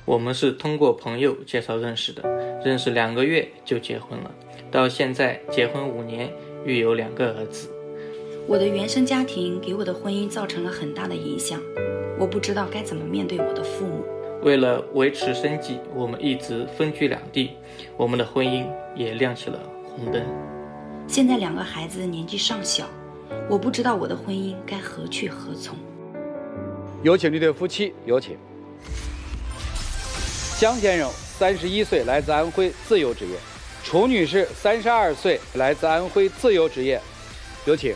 我们是通过朋友介绍认识的，认识2个月就结婚了，到现在结婚5年，育有2个儿子。 我的原生家庭给我的婚姻造成了很大的影响，我不知道该怎么面对我的父母。 为了维持生计，我们一直分居两地，我们的婚姻也亮起了红灯。 现在2个孩子年纪尚小，我不知道我的婚姻该何去何从。 有请这对夫妻，有请。江先生31岁，来自安徽，自由职业；楚女士32岁，来自安徽，自由职业。有请。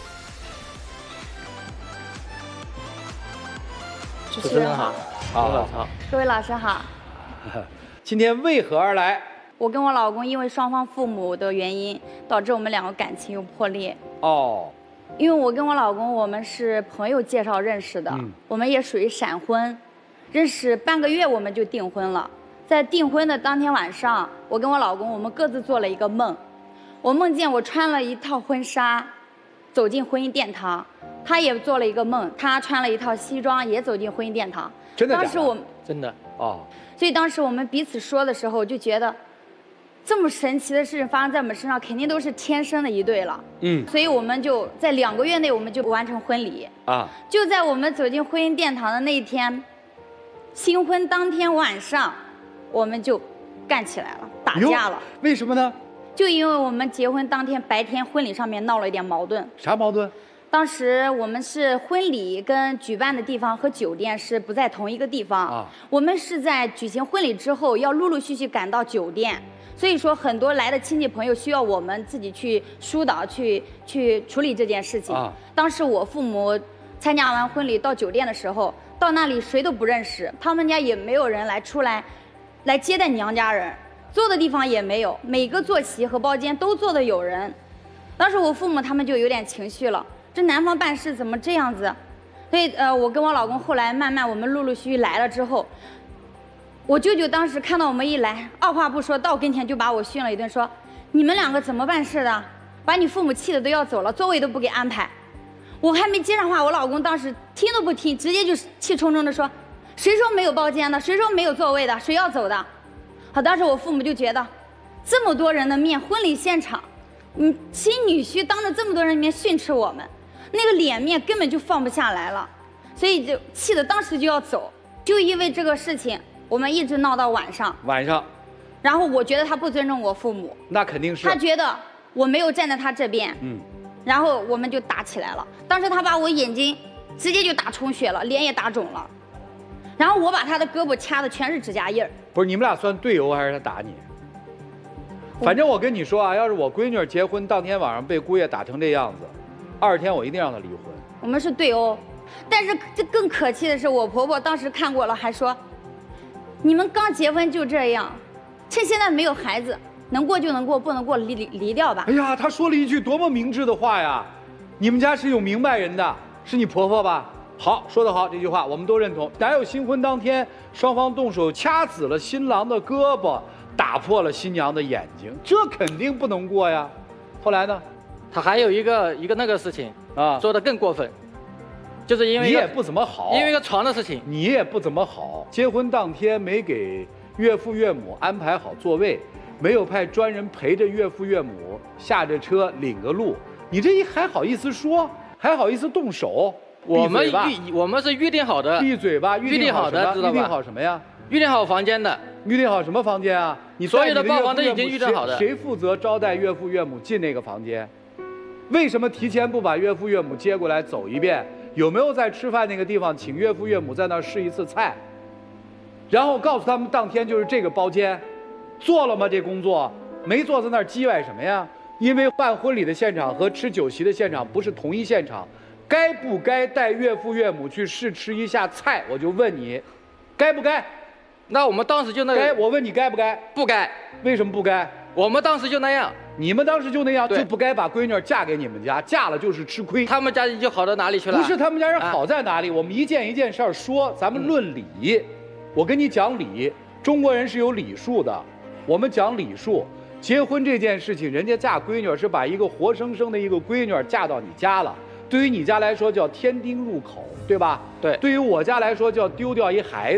主持人好， 好， 各位老师好。 今天为何而来？ 我跟我老公因为双方父母的原因，导致我们2个感情又破裂。 哦， 因为我跟我老公，我们是朋友介绍认识的，我们也属于闪婚，认识半个月我们就订婚了。在订婚的当天晚上，我跟我老公我们各自做了一个梦，我梦见我穿了一套婚纱，走进婚姻殿堂。他也做了一个梦，他穿了一套西装，也走进婚姻殿堂。 真的假的？ 当时我们真的哦， 所以当时我们彼此说的时候，就觉得这么神奇的事情发生在我们身上，肯定都是天生的一对了。所以我们就在2个月内，我们就完成婚礼啊。就在我们走进婚姻殿堂的那一天，新婚当天晚上，我们就干起来了，打架了。 为什么呢？ 就因为我们结婚当天白天婚礼上面闹了一点矛盾。 啥矛盾？ 当时我们是婚礼跟举办的地方和酒店是不在同一个地方啊，我们是在举行婚礼之后要陆陆续续赶到酒店，所以说很多来的亲戚朋友需要我们自己去疏导去处理这件事情啊。当时我父母参加完婚礼到酒店的时候，到那里谁都不认识，他们家也没有人来接待娘家人，坐的地方也没有，每个坐席和包间都坐的有人。当时我父母他们就有点情绪了。这男方办事怎么这样子？所以我跟我老公后来慢慢我们陆陆续续来了之后，我舅舅当时看到我们一来，二话不说到跟前就把我训了一顿，说你们2个怎么办事的？把你父母气的都要走了，座位都不给安排。我还没接上话，我老公当时听都不听，直接就气冲冲的说，谁说没有包间的？谁说没有座位的？谁要走的？好，当时我父母就觉得这么多人的面，婚礼现场，亲女婿当着这么多人面训斥我们，那个脸面根本就放不下来了，所以就气得当时就要走。就因为这个事情，我们一直闹到晚上。然后我觉得他不尊重我父母， 那肯定是。 他觉得我没有站在他这边，然后我们就打起来了。当时他把我眼睛直接就打充血了，脸也打肿了，然后我把他的胳膊掐的全是指甲印儿。 不是你们俩算队友还是他打你？反正我跟你说啊，要是我闺女结婚当天晚上被姑爷打成这样子，20天我一定让她离婚。 我们是对殴，但是这更可气的是，我婆婆当时看过了，还说，你们刚结婚就这样，趁现在没有孩子，能过就能过，不能过离掉吧。 哎呀，她说了一句多么明智的话呀！你们家是有明白人的，是你婆婆吧？好，说得好，这句话我们都认同。哪有新婚当天双方动手掐死了新郎的胳膊，打破了新娘的眼睛？这肯定不能过呀。后来呢？ 他还有一个那个事情啊，做得更过分，就是因为你也不怎么好， 因为一个床的事情， 你也不怎么好。结婚当天没给岳父岳母安排好座位，没有派专人陪着岳父岳母下着车领个路，你这一还好意思说，还好意思动手？ 我们是预定好的， 闭嘴吧！预定好的，知道吧？预定好什么呀？ 预定好房间的。 预定好什么房间啊？你所有的包房都已经预定好的。 谁负责招待岳父岳母进那个房间？为什么提前不把岳父岳母接过来走一遍？有没有在吃饭那个地方请岳父岳母在那儿试一次菜？然后告诉他们当天就是这个包间，做了吗？这工作没做，在那儿叽歪什么呀？因为办婚礼的现场和吃酒席的现场不是同一现场，该不该带岳父岳母去试吃一下菜？我就问你，该不该？ 那我们当时就那该，我问你该不该？ 不该。 为什么不该？ 我们当时就那样。 你们当时就那样，就不该把闺女嫁给你们家，嫁了就是吃亏。 他们家就好到哪里去了？ 不是他们家人好在哪里？我们一件一件事儿说，咱们论理。我跟你讲理，中国人是有礼数的，我们讲礼数。结婚这件事情，人家嫁闺女是把一个活生生的一个闺女嫁到你家了，对于你家来说叫添丁入口，对吧？ 对。 对于我家来说叫丢掉一孩子。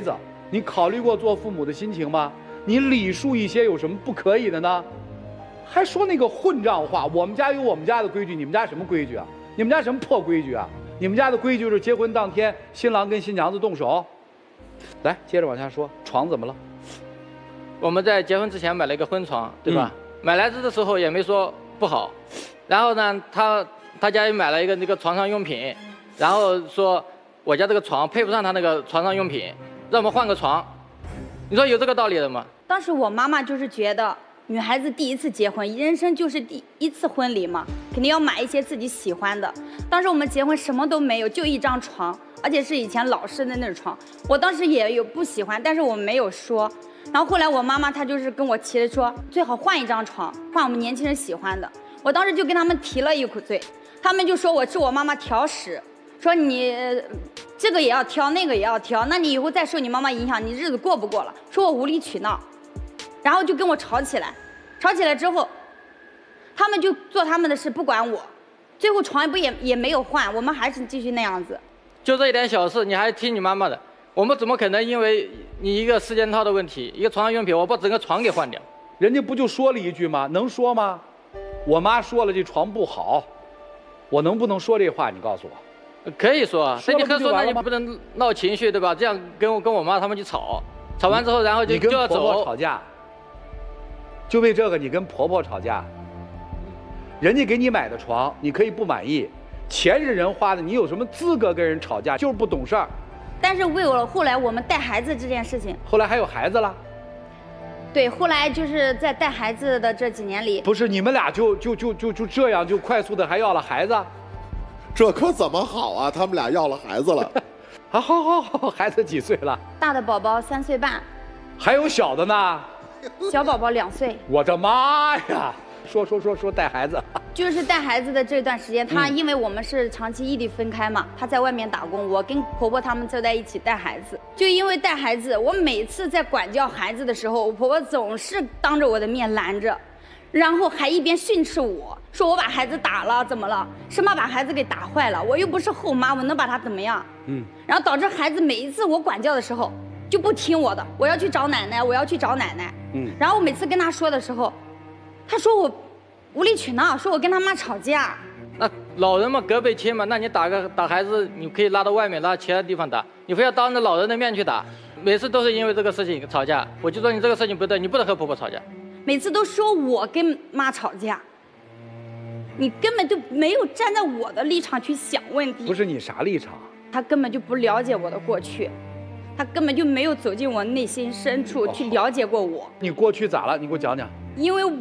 你考虑过做父母的心情吗？你礼数一些有什么不可以的呢？还说那个混账话，我们家有我们家的规矩，你们家什么规矩啊？你们家什么破规矩啊？你们家的规矩是结婚当天新郎跟新娘子动手。来，接着往下说，床怎么了？ 我们在结婚之前买了一个婚床，对吧？买来的时候也没说不好，然后呢，他家也买了一个那个床上用品，然后说我家这个床配不上他那个床上用品，让我们换个床。你说有这个道理的吗？ 当时我妈妈就是觉得女孩子第一次结婚，人生就是第一次婚礼嘛，肯定要买一些自己喜欢的。当时我们结婚什么都没有，就一张床，而且是以前老式的那种床。我当时也有不喜欢，但是我没有说。然后后来我妈妈她就是跟我提了说，最好换一张床，换我们年轻人喜欢的。我当时就跟他们提了一口嘴，他们就说我是我妈妈挑食，说你这个也要挑，那个也要挑，那你以后再受你妈妈影响，你日子过不过了？说我无理取闹，然后就跟我吵起来。吵起来之后，他们就做他们的事，不管我。最后床也没有换，我们还是继续那样子。 就这一点小事，你还听你妈妈的？我们怎么可能因为你一个4件套的问题，一个床上用品，我把整个床给换掉？ 人家不就说了一句吗？能说吗？我妈说了这床不好，我能不能说这话？你告诉我。 可以说， 说了不就完了吗？ 那你不能闹情绪，对吧？这样跟我妈他们去吵，吵完之后，然后就要走。 你跟婆婆吵架，就为这个你跟婆婆吵架。人家给你买的床，你可以不满意，钱是人花的，你有什么资格跟人吵架？就是不懂事儿。 但是为了后来我们带孩子这件事情， 后来还有孩子了。 对，后来就是在带孩子的这几年里， 不是你们俩就这样就快速的还要了孩子， 这可怎么好啊？他们俩要了孩子了。 好，孩子几岁了？ 大的宝宝3岁半， 还有小的呢。 小宝宝2岁。 我的妈呀！说带孩子， 就是带孩子的这段时间，他因为我们是长期异地分开嘛，他在外面打工，我跟婆婆他们就在一起带孩子。就因为带孩子，我每次在管教孩子的时候，我婆婆总是当着我的面拦着，然后还一边训斥我说我把孩子打了，怎么了？生怕把孩子给打坏了，我又不是后妈，我能把他怎么样？然后导致孩子每一次我管教的时候就不听我的，我要去找奶奶，我要去找奶奶。然后我每次跟他说的时候，他说我无理取闹，说我跟他妈吵架。 那老人嘛，隔辈亲嘛，那你打孩子，你可以拉到外面，拉其他地方打，你非要当着老人的面去打，每次都是因为这个事情吵架。我就说你这个事情不对，你不能和婆婆吵架。 每次都说我跟妈吵架，你根本就没有站在我的立场去想问题。 不是你啥立场？ 他根本就不了解我的过去，他根本就没有走进我内心深处去了解过我。 你过去咋了？你给我讲讲。 因为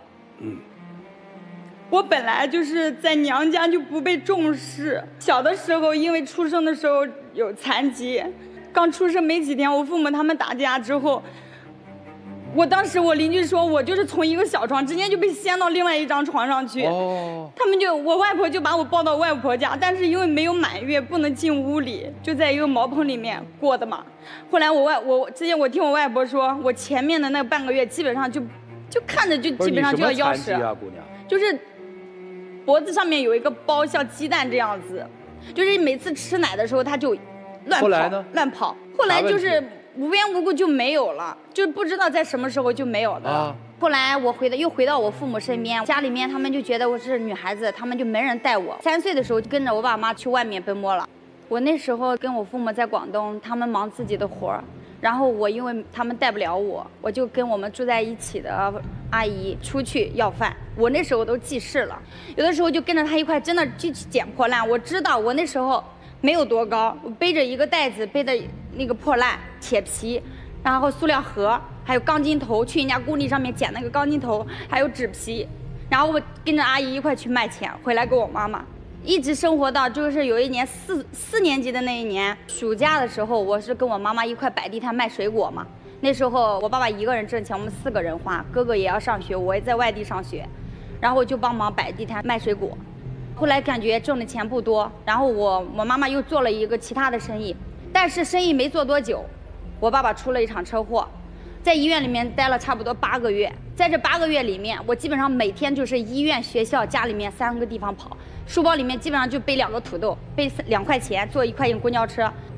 我本来就是在娘家就不被重视，小的时候因为出生的时候有残疾，刚出生没几天，我父母他们打架之后，当时我邻居说我就是从一个小床直接就被掀到另外一张床上去，他们我外婆就把我抱到外婆家，但是因为没有满月不能进屋里，就在一个茅棚里面过的嘛。后来之前我听我外婆说，我前面的那半个月基本上就看着就基本上就要夭折啊，姑娘， 就是脖子上面有一个包，像鸡蛋这样子，就是每次吃奶的时候他就乱跑。后来就是无缘无故就没有了，就不知道在什么时候就没有了。后来我又回到我父母身边，家里面他们就觉得我是女孩子，他们就没人带我。3岁的时候就跟着我爸妈去外面奔波了。我那时候跟我父母在广东，他们忙自己的活儿，然后我因为他们带不了我，我就跟我们住在一起的阿姨出去要饭。我那时候都记事了，有的时候就跟着她一块真的去捡破烂。我知道我那时候没有多高，我背着一个袋子，背着那个破烂铁皮，然后塑料盒，还有钢筋头，去人家工地上面捡那个钢筋头，还有纸皮，然后我跟着阿姨一块去卖钱，回来给我妈妈。一直生活到就是有一年四年级的那一年暑假的时候，我是跟我妈妈一块摆地摊卖水果嘛。那时候我爸爸一个人挣钱，我们4个人花，哥哥也要上学，我也在外地上学，然后我就帮忙摆地摊卖水果。后来感觉挣的钱不多，然后我妈妈又做了一个其他的生意，但是生意没做多久，我爸爸出了一场车祸，在医院里面待了差不多8个月。在这8个月里面，我基本上每天就是医院、学校、家里面3个地方跑，书包里面基本上就背2个土豆，背2块钱，坐1块钱公交车。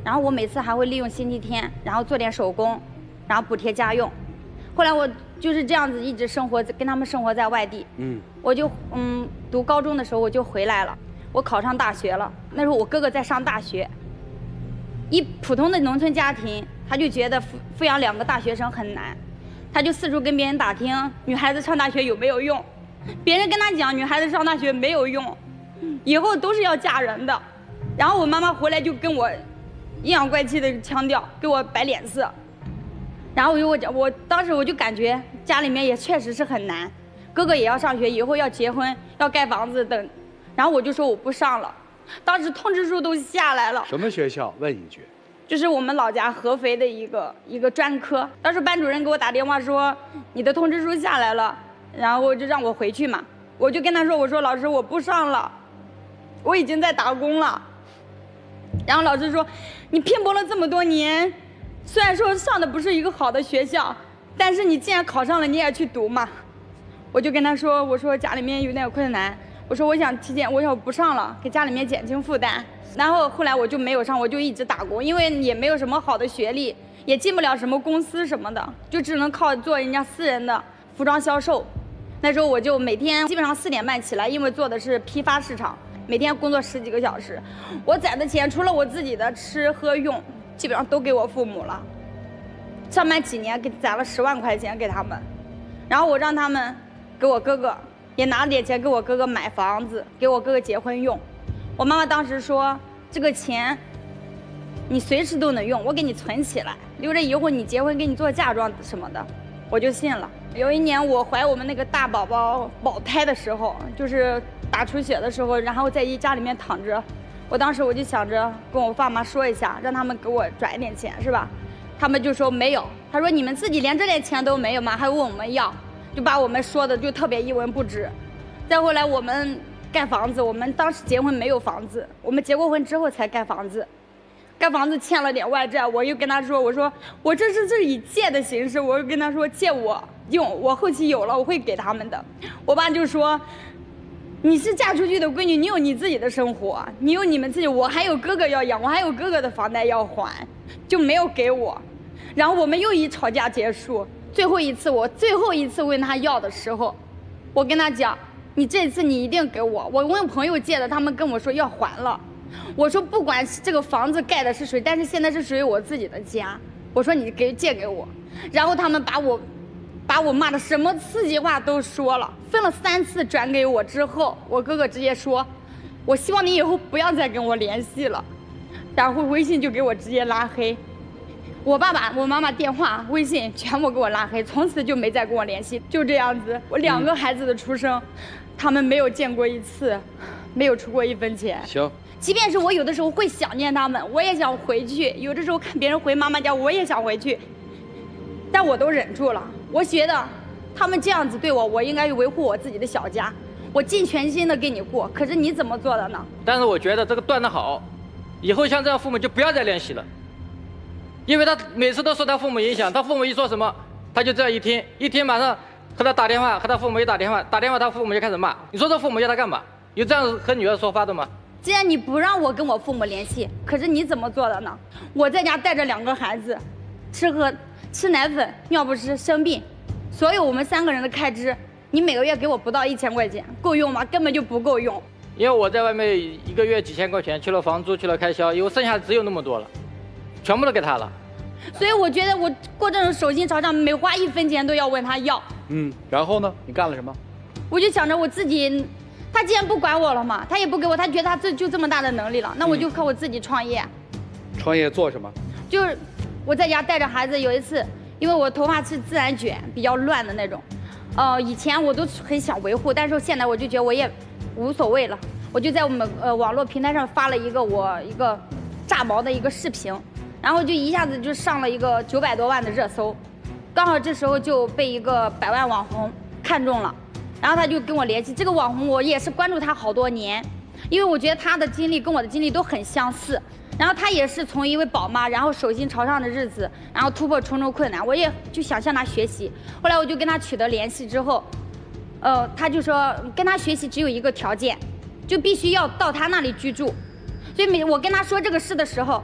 然后我每次还会利用星期天，然后做点手工，然后补贴家用。后来我就是这样子一直生活，跟他们生活在外地。我就读高中的时候我就回来了，我考上大学了。那时候我哥哥在上大学。一普通的农村家庭，他就觉得抚养2个大学生很难，他就四处跟别人打听女孩子上大学有没有用。别人跟他讲女孩子上大学没有用，以后都是要嫁人的。然后我妈妈回来就跟我阴阳怪气的腔调，给我摆脸色。然后我当时我就感觉家里面也确实是很难，哥哥也要上学，以后要结婚，要盖房子等。然后我就说我不上了。当时通知书都下来了。什么学校？问一句。就是我们老家合肥的一个专科。当时班主任给我打电话说你的通知书下来了，然后就让我回去嘛。我就跟他说，我说老师我不上了，我已经在打工了。然后老师说你拼搏了这么多年，虽然说上的不是一个好的学校，但是你既然考上了你也去读嘛。我就跟他说，我说家里面有点困难，我说我想不上了，给家里面减轻负担。然后后来我就没有上，我就一直打工，因为也没有什么好的学历，也进不了什么公司什么的，就只能靠做人家私人的服装销售。那时候我就每天基本上4点半起来，因为做的是批发市场，每天工作10几个小时。我攒的钱除了我自己的吃喝用，基本上都给我父母了。上班几年攒了10万块钱给他们，然后我让他们给我哥哥，也拿了点钱给我哥哥买房子，给我哥哥结婚用。我妈妈当时说，这个钱你随时都能用，我给你存起来，留着以后你结婚给你做嫁妆什么的。我就信了。有一年我怀我们那个大宝宝保胎的时候，就是大出血的时候，然后在家里面躺着，我当时我就想着跟我爸妈说一下，让他们给我转一点钱，是吧？他们就说没有，他说你们自己连这点钱都没有吗？还问我们要，就把我们说的就特别一文不值。再后来我们盖房子，我们当时结婚没有房子，我们结过婚之后才盖房子。盖房子欠了点外债，我又跟他说，我说我这是以借的形式，我又跟他说借我用，我后期有了我会给他们的。我爸就说，你是嫁出去的闺女，你有你自己的生活，你有你们自己，我还有哥哥要养，我还有哥哥的房贷要还，就没有给我。然后我们又一吵架结束，最后一次问他要的时候，我跟他讲，你这次你一定给我。我问朋友借的，他们跟我说要还了。我说不管这个房子盖的是谁，但是现在是属于我自己的家。我说你借给我，然后他们把我骂的什么刺激话都说了。分了3次转给我之后，我哥哥直接说，我希望你以后不要再跟我联系了，然后微信就给我直接拉黑。我爸爸、我妈妈电话、微信全部给我拉黑，从此就没再跟我联系。就这样子，我2个孩子的出生，他们没有见过一次，没有出过1分钱。 行。 即便是我有的时候会想念他们，我也想回去。有的时候看别人回妈妈家，我也想回去，但我都忍住了。我觉得他们这样子对我，我应该维护我自己的小家，我尽全心的给你过。可是你怎么做的呢？ 但是我觉得这个断得好，以后像这样父母就不要再联系了，因为他每次都受他父母影响，他父母一说什么，他就这样一听马上和他打电话，和他父母一打电话他父母就开始骂。你说这父母要他干嘛？有这样和女儿说话的吗？ 既然你不让我跟我父母联系，可是你怎么做的呢？我在家带着2个孩子，吃奶粉、尿不湿、生病，所有我们3个人的开支，你每个月给我不到1000块钱，够用吗？根本就不够用。 因为我在外面一个月几千块钱，去了房租，去了开销，因为剩下只有那么多了，全部都给他了。 所以我觉得我过这种手心朝上，每花1分钱都要问他要。 然后呢？你干了什么？ 我就想着我自己。他既然不管我了嘛，他也不给我，他觉得他就这么大的能力了，那我就靠我自己创业。 创业做什么？ 就是我在家带着孩子，有一次，因为我头发是自然卷，比较乱的那种，以前我都很想维护，但是现在我就觉得我也无所谓了，我就在我们网络平台上发了我一个炸毛的一个视频，然后就一下子就上了一个900多万的热搜，刚好这时候就被一个100万网红看中了。然后他就跟我联系，这个网红我也是关注他好多年，因为我觉得他的经历跟我的经历都很相似。然后他也是从一位宝妈，然后手心朝上的日子，然后突破重重困难，我也就想向他学习。后来我就跟他取得联系之后，他就说跟他学习只有一个条件，就必须要到他那里居住。所以我跟他说这个事的时候，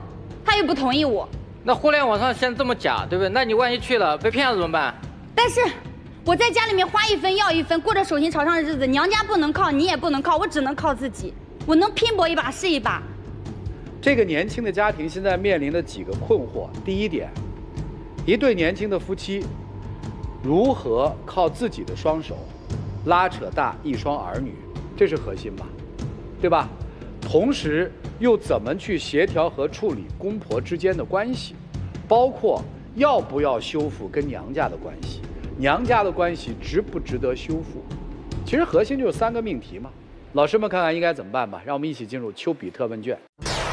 他又不同意我。 那互联网上现在这么假，对不对？那你万一去了被骗了怎么办？ 但是我在家里面花一分要一分，过着手心朝上的日子，娘家不能靠，你也不能靠，我只能靠自己。我能拼搏一把是一把。 这个年轻的家庭现在面临的几个困惑，第一点，一对年轻的夫妻如何靠自己的双手拉扯大一双儿女，这是核心吧，对吧？同时又怎么去协调和处理公婆之间的关系，包括要不要修复跟娘家的关系，娘家的关系值不值得修复？其实核心就是3个命题嘛。老师们看看应该怎么办吧，让我们一起进入丘比特问卷。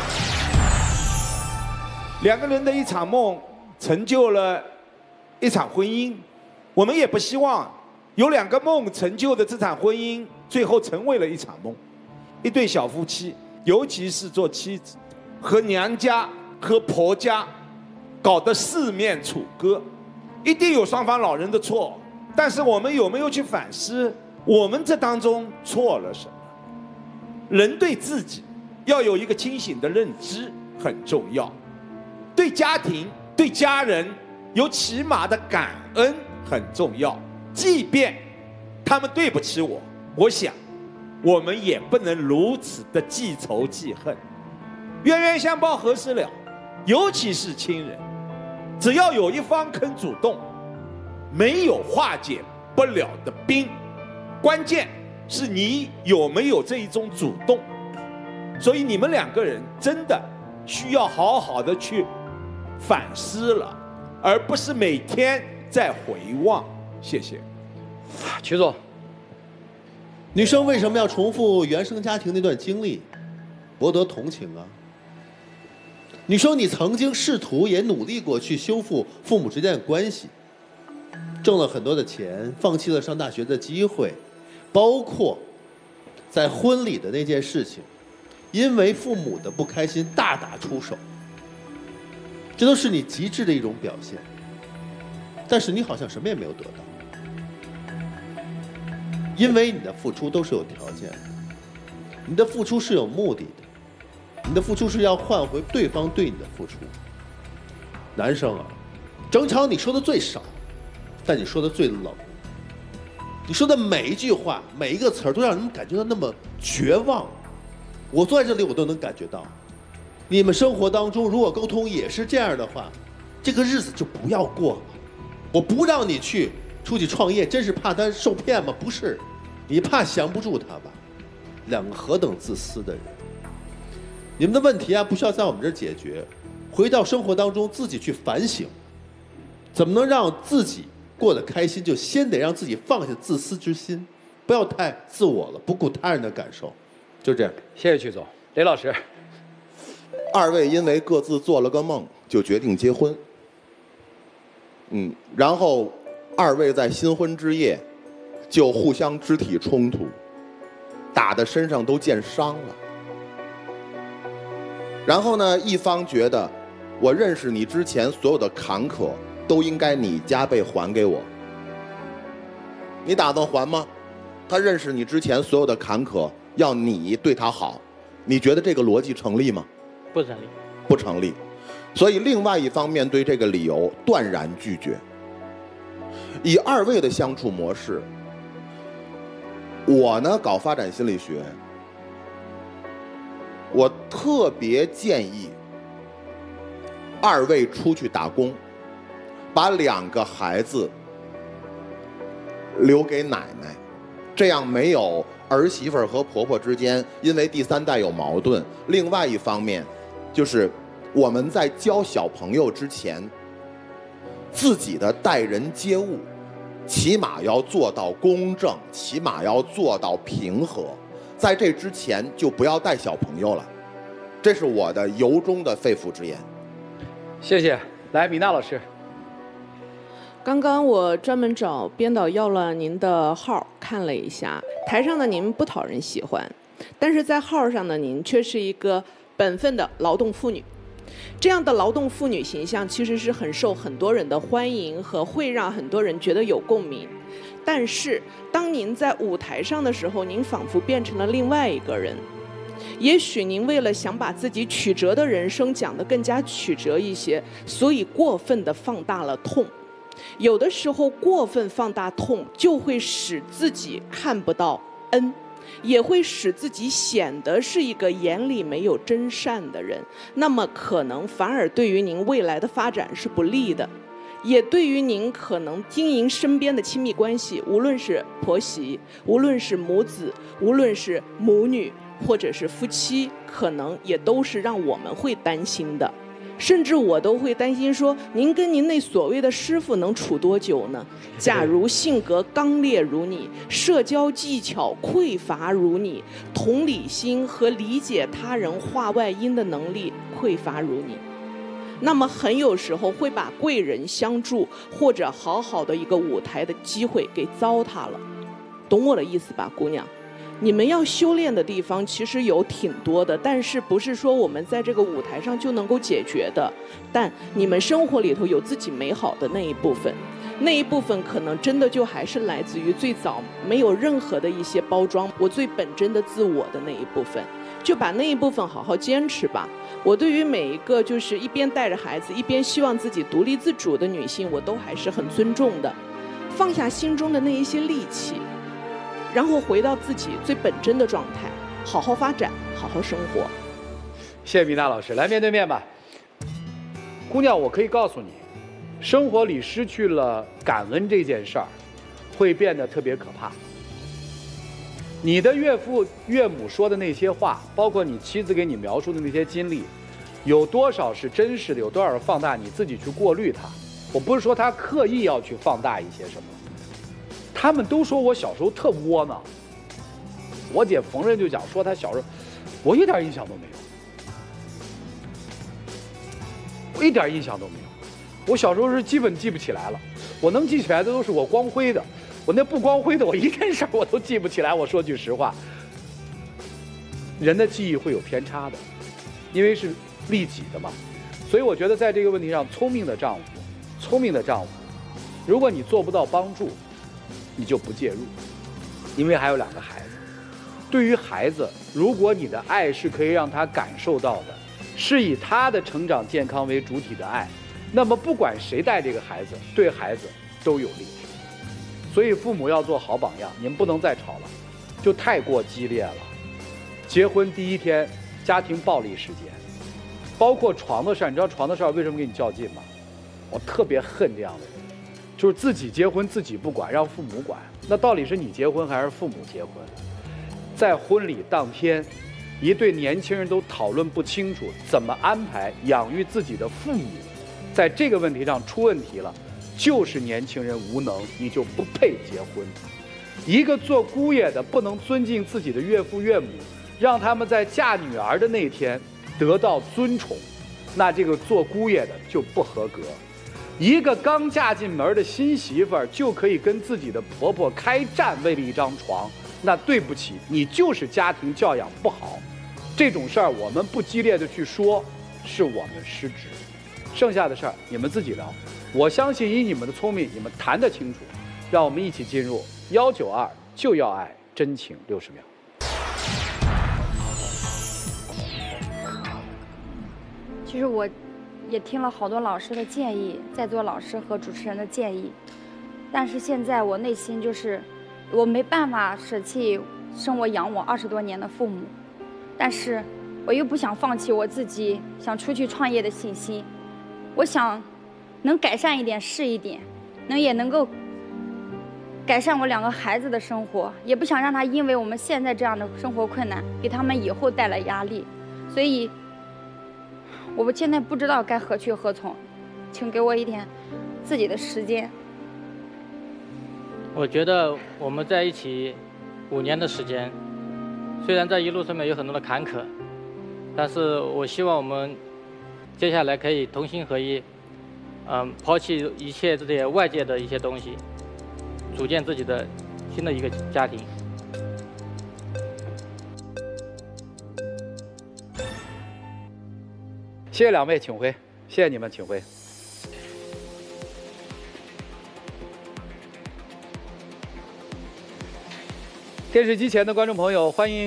2个人的一场梦成就了一场婚姻，我们也不希望有2个梦成就的这场婚姻最后成为了一场梦。一对小夫妻，尤其是做妻子，和娘家和婆家搞得四面楚歌，一定有双方老人的错，但是我们有没有去反思我们这当中错了什么？人对自己要有一个清醒的认知很重要，对家庭对家人有起码的感恩很重要，即便他们对不起我，我想我们也不能如此的记仇记恨。冤冤相报何时了，尤其是亲人，只要有一方肯主动，没有化解不了的冰，关键是你有没有这一种主动。所以你们2个人真的需要好好的去反思了，而不是每天在回望。谢谢。 曲总， 女生为什么要重复原生家庭那段经历，博得同情啊？女生，你曾经试图也努力过去修复父母之间的关系，挣了很多的钱，放弃了上大学的机会，包括在婚礼的那件事情，因为父母的不开心大打出手，这都是你极致的一种表现。但是你好像什么也没有得到，因为你的付出都是有条件的，你的付出是有目的的，你的付出是要换回对方对你的付出。男生啊，整场你说的最少，但你说的最冷，你说的每一句话每一个词儿都让人们感觉到那么绝望。我坐在这里我都能感觉到，你们生活当中如果沟通也是这样的话，这个日子就不要过了。我不让你去出去创业，真是怕他受骗吗？不是，你怕降不住他吧？2个何等自私的人！你们的问题啊，不需要在我们这儿解决，回到生活当中自己去反省，怎么能让自己过得开心，就先得让自己放下自私之心，不要太自我了，不顾他人的感受。就这样。 谢谢曲总。雷老师 ，2位因为各自做了个梦，就决定结婚。然后2位在新婚之夜就互相肢体冲突，打得身上都见伤了。然后呢，一方觉得我认识你之前所有的坎坷都应该你加倍还给我，你打算还吗？他认识你之前所有的坎坷要你对他好，你觉得这个逻辑成立吗？ 不成立。 不成立。所以另外一方面对这个理由断然拒绝。以2位的相处模式，我呢搞发展心理学，我特别建议2位出去打工，把2个孩子留给奶奶，这样没有儿媳妇和婆婆之间因为第3代有矛盾。另外一方面就是我们在教小朋友之前，自己的待人接物起码要做到公正，起码要做到平和，在这之前就不要带小朋友了。这是我的由衷的肺腑之言。 谢谢。来，米娜老师。 刚刚我专门找编导要了您的号看了一下，台上的您不讨人喜欢，但是在号上的您却是一个本分的劳动妇女。这样的劳动妇女形象其实是很受很多人的欢迎和会让很多人觉得有共鸣。但是当您在舞台上的时候，您仿佛变成了另外一个人。 也许您为了想把自己曲折的人生讲得更加曲折一些，所以过分地放大了痛。有的时候过分放大痛，就会使自己看不到恩，也会使自己显得是一个眼里没有真善的人，那么可能反而对于您未来的发展是不利的，也对于您可能经营身边的亲密关系，无论是婆媳，无论是母子，无论是母女，或者是夫妻，可能也都是让我们会担心的。甚至我都会担心说，您跟您那所谓的师傅能处多久呢？假如性格刚烈如你，社交技巧匮乏如你，同理心和理解他人话外音的能力匮乏如你，那么很有时候会把贵人相助或者好好的一个舞台的机会给糟蹋了。懂我的意思吧，姑娘？你们要修炼的地方其实有挺多的，但是不是说我们在这个舞台上就能够解决的。但你们生活里头有自己美好的那一部分，那一部分可能真的就还是来自于最早没有任何的一些包装，我最本真的自我的那一部分，就把那一部分好好坚持吧。我对于每一个就是一边带着孩子一边希望自己独立自主的女性，我都还是很尊重的。放下心中的那一些戾气，然后回到自己最本真的状态，好好发展，好好生活。 谢谢米娜老师，来面对面吧。姑娘，我可以告诉你，生活里失去了感恩这件事儿，会变得特别可怕。你的岳父岳母说的那些话，包括你妻子给你描述的那些经历，有多少是真实的，有多少是放大，你自己去过滤它。我不是说他刻意要去放大一些什么。他们都说我小时候特窝囊，我姐逢人就讲说她小时候，我一点印象都没有，我一点印象都没有。我小时候是基本记不起来了，我能记起来的都是我光辉的，我那不光辉的，我一件事我都记不起来。我说句实话，人的记忆会有偏差的，因为是利己的嘛。所以我觉得在这个问题上，聪明的丈夫，如果你做不到帮助，你就不介入，因为还有2个孩子。对于孩子，如果你的爱是可以让他感受到的，是以他的成长健康为主体的爱，那么不管谁带这个孩子，对孩子都有利。所以父母要做好榜样，你们不能再吵了，就太过激烈了。结婚第1天，家庭暴力事件，包括床的事儿，你知道床的事儿为什么给你较劲吗？我特别恨这样的人。就是自己结婚自己不管，让父母管，那到底是你结婚还是父母结婚？在婚礼当天，一对年轻人都讨论不清楚怎么安排养育自己的父母，在这个问题上出问题了，就是年轻人无能，你就不配结婚。一个做姑爷的不能尊敬自己的岳父岳母，让他们在嫁女儿的那天得到尊崇，那这个做姑爷的就不合格。一个刚嫁进门的新媳妇儿就可以跟自己的婆婆开战，为了一张床，那对不起，你就是家庭教养不好。这种事儿我们不激烈的去说，是我们失职。剩下的事儿你们自己聊。我相信以你们的聪明，你们谈得清楚。让我们一起进入192就要爱真情60秒。 其实我也听了好多老师的建议，在座老师和主持人的建议，但是现在我内心就是我没办法舍弃生我养我20多年的父母，但是我又不想放弃我自己想出去创业的信心。我想能改善一点是一点，也能够改善我2个孩子的生活，也不想让他因为我们现在这样的生活困难给他们以后带来压力，所以我现在不知道该何去何从，请给我一点自己的时间。 我觉得我们在一起5年的时间，虽然在一路上面有很多的坎坷，但是我希望我们接下来可以同心合一，抛弃一切这些外界的一些东西，组建自己的新的一个家庭。 谢谢2位，请回。谢谢你们，请回。电视机前的观众朋友，欢迎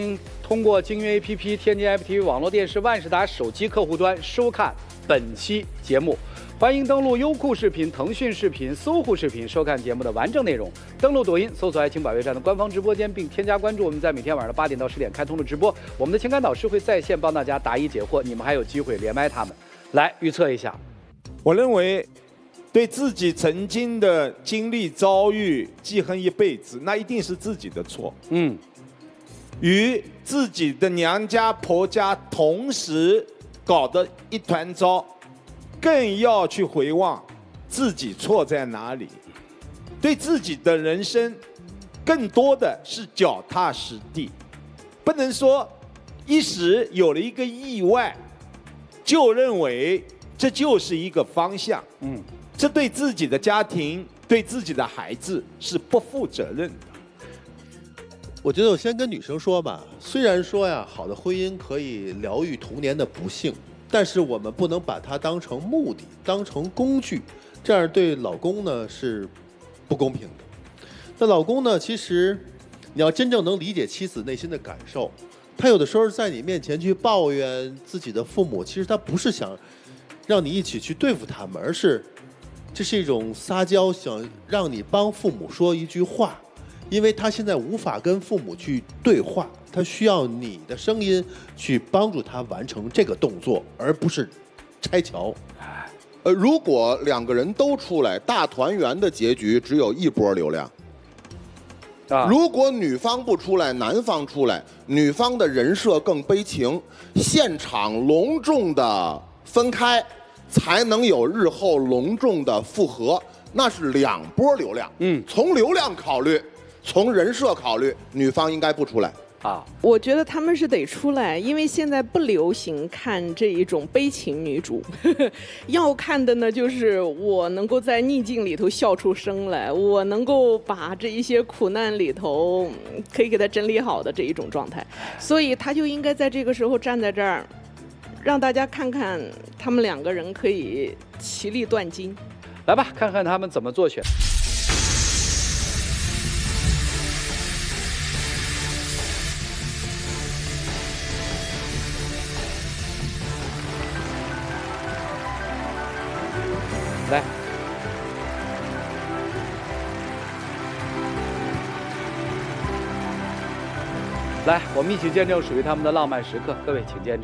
通过京韵 APP、天津 FTV 网络电视、万事达手机客户端收看本期节目。欢迎登录优酷视频、腾讯视频、搜狐视频收看节目的完整内容。登录抖音，搜索“爱情保卫战”的官方直播间，并添加关注。我们在每天晚上8点到10点开通的直播，我们的情感导师会在线帮大家答疑解惑，你们还有机会连麦他们。来预测一下， 我认为对自己曾经的经历遭遇记恨一辈子，那一定是自己的错。与自己的娘家婆家同时搞得一团糟。更要去回望自己错在哪里，对自己的人生更多的是脚踏实地，不能说一时有了一个意外就认为这就是一个方向。这对自己的家庭、对自己的孩子是不负责任的。 我觉得我先跟女生说吧，虽然说呀，好的婚姻可以疗愈童年的不幸。但是我们不能把它当成目的，当成工具，这样对老公呢是不公平的。那老公呢，其实你要真正能理解妻子内心的感受，他有的时候在你面前去抱怨自己的父母，其实他不是想让你一起去对付他们，而是这是一种撒娇，想让你帮父母说一句话，因为他现在无法跟父母去对话。他需要你的声音去帮助他完成这个动作，而不是拆桥。 如果两个人都出来，大团圆的结局只有一波流量。如果女方不出来，男方出来，女方的人设更悲情，现场隆重的分开，才能有日后隆重的复合，那是2波流量。从流量考虑，从人设考虑，女方应该不出来。 我觉得他们是得出来，因为现在不流行看这一种悲情女主，要看的呢就是我能够在逆境里头笑出声来，我能够把这一些苦难里头可以给他整理好的这一种状态，所以他就应该在这个时候站在这儿，让大家看看他们2个人可以其利断金。 来吧，看看他们怎么做选。来，来，我们一起见证属于他们的浪漫时刻。各位，请见证。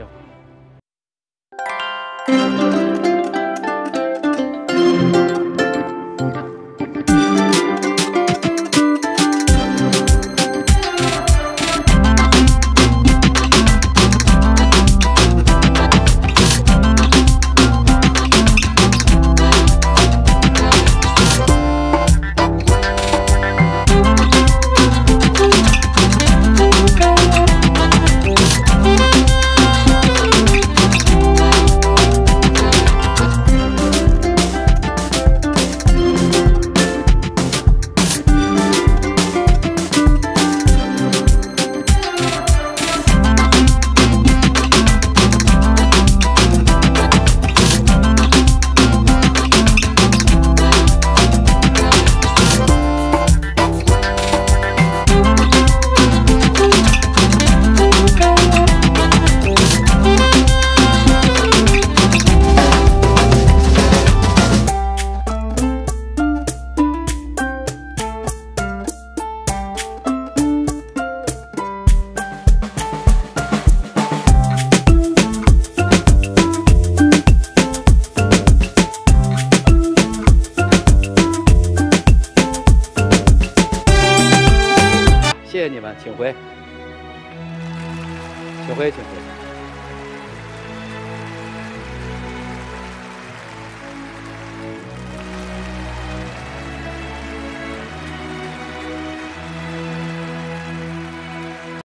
谢谢你们，请回，请回，请回。